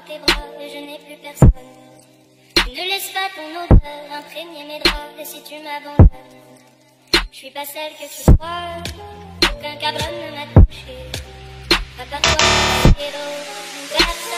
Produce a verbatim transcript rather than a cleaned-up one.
tes bras et je n'ai plus personne. Ne laisse pas ton odeur imprégner mes draps, et si tu m'abandonnes, je suis pas celle que tu crois, aucun cabron ne m'a touché. À part toi, hello,